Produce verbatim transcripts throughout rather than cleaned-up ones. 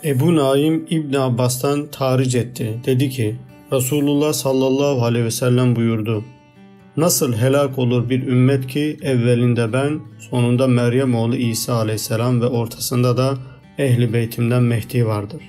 Ebu Naim İbn Abbas'tan tahric etti. Dedi ki, Resulullah sallallahu aleyhi ve sellem buyurdu. Nasıl helak olur bir ümmet ki evvelinde ben, sonunda Meryem oğlu İsa aleyhisselam ve ortasında da ehli beytimden Mehdi vardır.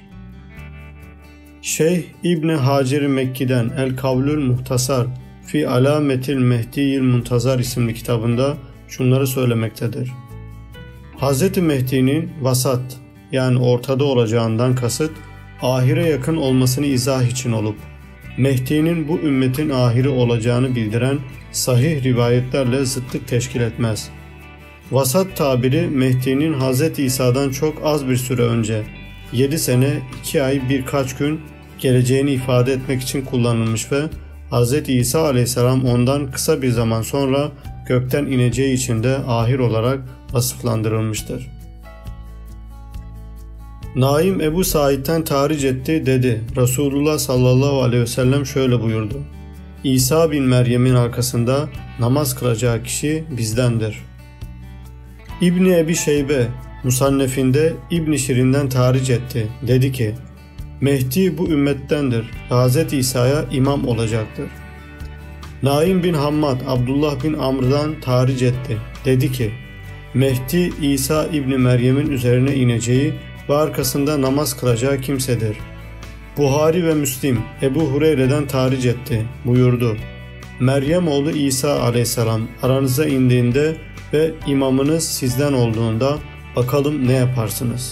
Şeyh İbni Hacer-i Mekki'den El Kavlül Muhtasar fi Alametil Mehdi'il Muntazar isimli kitabında şunları söylemektedir. Hz. Mehdi'nin vasat yani ortada olacağından kasıt ahire yakın olmasını izah için olup Mehdi'nin bu ümmetin ahiri olacağını bildiren sahih rivayetlerle zıtlık teşkil etmez. Vasat tabiri Mehdi'nin Hz. İsa'dan çok az bir süre önce yedi sene iki ay birkaç gün geleceğini ifade etmek için kullanılmış ve Hz. İsa aleyhisselam ondan kısa bir zaman sonra gökten ineceği için de ahir olarak vasıflandırılmıştır. Naim Ebu Said'den tahric etti dedi. Resulullah sallallahu aleyhi ve sellem şöyle buyurdu. İsa bin Meryem'in arkasında namaz kılacağı kişi bizdendir. İbni Ebi Şeybe Musannefinde İbn-i Şirin'den tahric etti. Dedi ki, Mehdi bu ümmettendir. Hz. İsa'ya imam olacaktır. Naim bin Hammad Abdullah bin Amr'dan tahric etti. Dedi ki, Mehdi İsa İbni Meryem'in üzerine ineceği ve arkasında namaz kılacağı kimsedir. Buhari ve Müslim Ebu Hureyre'den tahric etti. Buyurdu. Meryem oğlu İsa aleyhisselam aranıza indiğinde ve imamınız sizden olduğunda bakalım ne yaparsınız?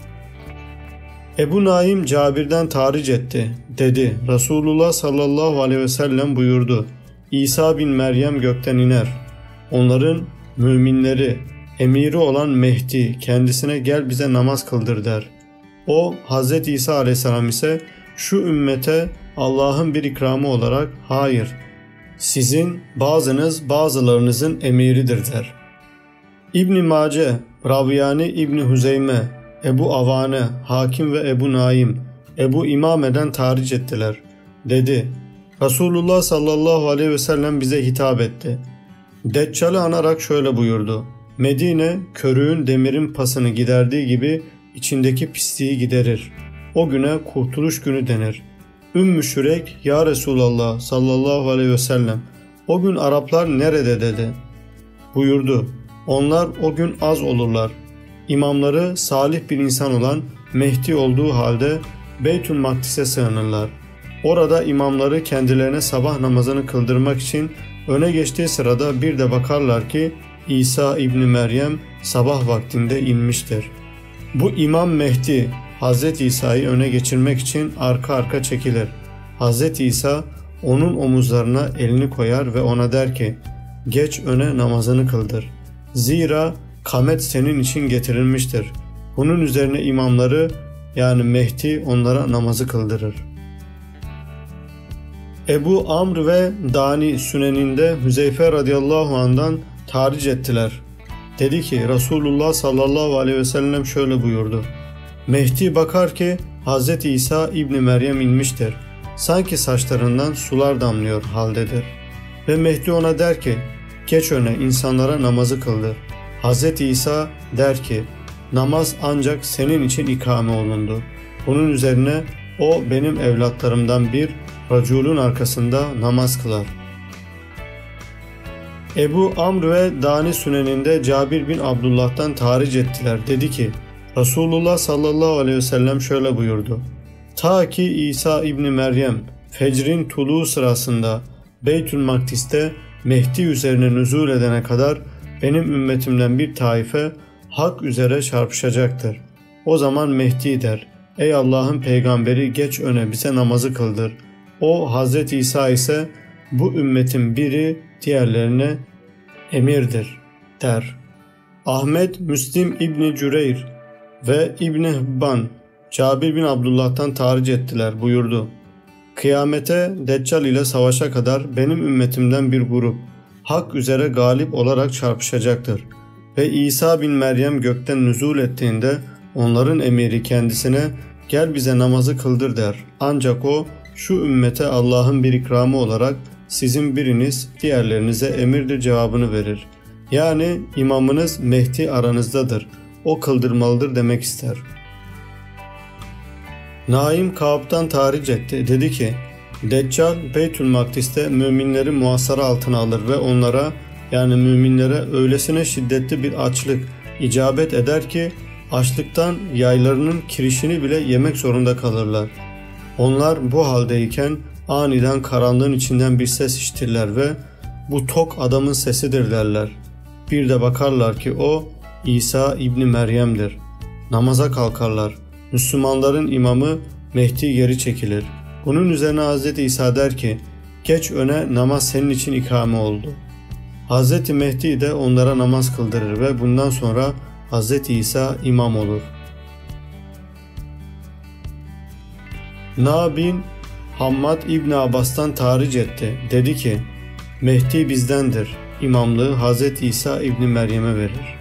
Ebu Naim Cabir'den tahric etti. Dedi. Resulullah sallallahu aleyhi ve sellem buyurdu. İsa bin Meryem gökten iner. Onların müminleri, emiri olan Mehdi kendisine gel bize namaz kıldır der. O Hz. İsa aleyhisselam ise şu ümmete Allah'ın bir ikramı olarak hayır, sizin bazınız bazılarınızın emiridir der. İbn-i Mace, Raviyani İbn-i Hüzeyme, Ebu Avane, Hakim ve Ebu Naim, Ebu İmame'den tahric ettiler. Dedi, Resulullah sallallahu aleyhi ve sellem bize hitap etti. Deccal'ı anarak şöyle buyurdu. Medine, körüğün demirin pasını giderdiği gibi içindeki pisliği giderir. O güne kurtuluş günü denir. Ümmü Şürek, Ya Resulallah sallallahu aleyhi ve sellem, o gün Araplar nerede dedi. Buyurdu, onlar o gün az olurlar. İmamları salih bir insan olan Mehdi olduğu halde Beytül Makdis'e sığınırlar. Orada imamları kendilerine sabah namazını kıldırmak için öne geçtiği sırada bir de bakarlar ki İsa İbni Meryem sabah vaktinde inmiştir. Bu İmam Mehdi Hz. İsa'yı öne geçirmek için arka arka çekilir. Hz. İsa onun omuzlarına elini koyar ve ona der ki geç öne namazını kıldır. Zira kamet senin için getirilmiştir. Bunun üzerine imamları yani Mehdi onlara namazı kıldırır. Ebu Amr ve Dani Süneninde Hüzeyfe radıyallahu anh'dan tahric ettiler. Dedi ki Resulullah sallallahu aleyhi ve sellem şöyle buyurdu. Mehdi bakar ki Hz. İsa İbni Meryem inmiştir. Sanki saçlarından sular damlıyor haldedir. Ve Mehdi ona der ki geç öne insanlara namazı kıldır. Hz. İsa der ki namaz ancak senin için ikame olundu. Bunun üzerine o benim evlatlarımdan bir raculun arkasında namaz kılar. Ebu Amr ve Dani Süneninde Cabir bin Abdullah'tan tahric ettiler. Dedi ki Resulullah sallallahu aleyhi ve sellem şöyle buyurdu. Ta ki İsa İbni Meryem fecrin tuluğu sırasında Beytül Makdis'te Mehdi üzerine nüzul edene kadar benim ümmetimden bir taife hak üzere çarpışacaktır. O zaman Mehdi der, ey Allah'ın peygamberi geç öne bize namazı kıldır. O Hz. İsa ise bu ümmetin biri diğerlerine emirdir der. Ahmet, Müslim İbni Cüreyr ve İbni Hibban Cabir bin Abdullah'tan tahric ettiler buyurdu. Kıyamete Deccal ile savaşa kadar benim ümmetimden bir grup hak üzere galip olarak çarpışacaktır. Ve İsa bin Meryem gökten nüzul ettiğinde onların emiri kendisine gel bize namazı kıldır der. Ancak o şu ümmete Allah'ın bir ikramı olarak sizin biriniz diğerlerinize emirdir cevabını verir. Yani imamınız Mehdi aranızdadır. O kıldırmalıdır demek ister. Naim Kâb'dan tahric etti. Dedi ki, Deccal Beytül Makdis'te müminleri muhasara altına alır ve onlara, yani müminlere öylesine şiddetli bir açlık icabet eder ki açlıktan yaylarının kirişini bile yemek zorunda kalırlar. Onlar bu haldeyken aniden karanlığın içinden bir ses işitirler ve bu tok adamın sesidir derler. Bir de bakarlar ki o İsa İbni Meryem'dir. Namaza kalkarlar. Müslümanların imamı Mehdi geri çekilir. Bunun üzerine Hz. İsa der ki, geç öne, namaz senin için ikame oldu. Hz. Mehdi de onlara namaz kıldırır ve bundan sonra Hz. İsa imam olur. Na bin Hammad İbni Abbas'tan tahric etti. Dedi ki, Mehdi bizdendir. İmamlığı Hz. İsa İbni Meryem'e verir.